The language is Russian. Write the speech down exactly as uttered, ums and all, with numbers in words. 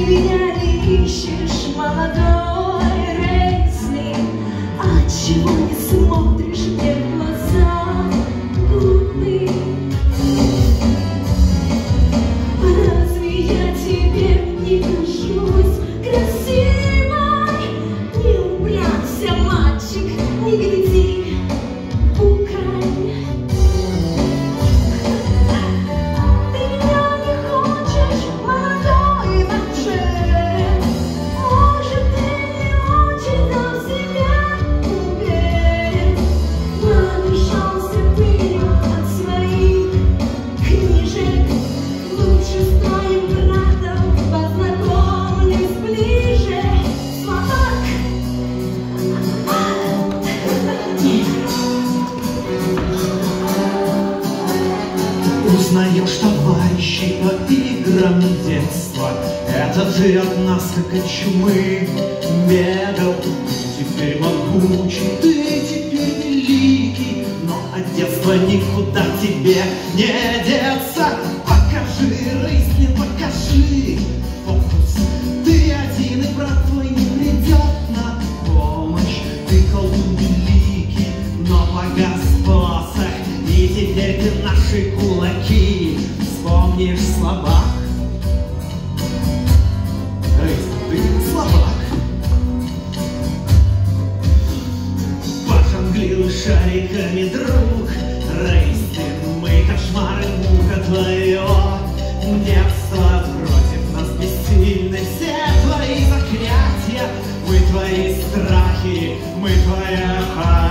меня не ищешь, молодой Рейсли? Отчего не смотришь мне в глаза, глупый? Разве я тебе не кажусь красивой? Не упрямься, мальчик, не гляди, пукай. Ты меня не хочешь, молодой мальчик. Может, ты не очень до себя уверен. Набежался ты от своих книжек. Лучше с твоим братом познакомлюсь ближе. Слабак! Узнаешь товарищей по играм детства. Это ты от нас, как от чумы, бегал. Ты теперь могучий, ты теперь великий, но от детства никуда тебе не деться. Покажи, Рейсли, покажи фокус. Ты один, и брат твой не придет на помощь. Ты колдун великий, но погас посох, и теперь ты наши кулаки вспомнишь, слабак. Рейсли, ты слабак. Пожонглируй шариками, друг Рейсли, мы кошмары, мука твоего детства. Против нас бессильны все твои заклятия. Мы твои страхи, мы твоя